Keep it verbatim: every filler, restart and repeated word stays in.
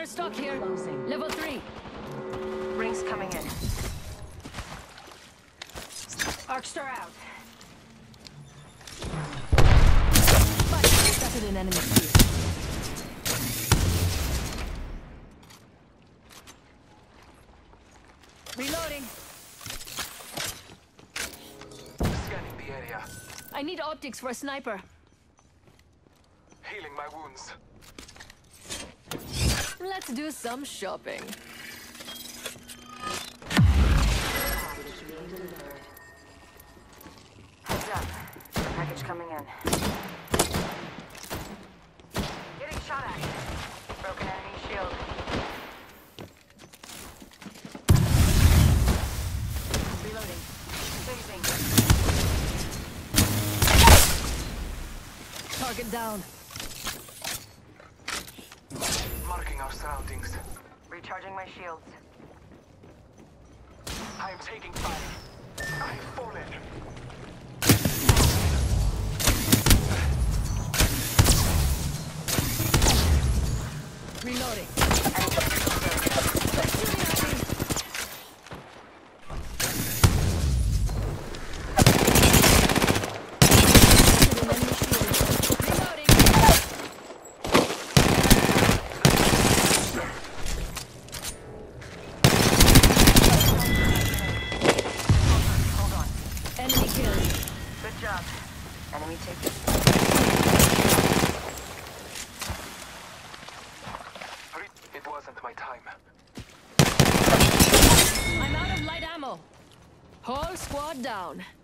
stock here. Closing. Level three. Rings coming in. Arcstar out. Fuck, spotted an enemy field. Reloading. Scanning the area. I need optics for a sniper. Healing my wounds. Let's do some shopping. Heads up. Package coming in. Getting shot at. Broken enemy shield. Reloading. Phasing. Target down. Marking our surroundings. Recharging my shields. I am taking fire. I've fallen. Reloading. Enemy killed. Good job. Enemy taken. It wasn't my time. I'm out of light ammo. Whole squad down.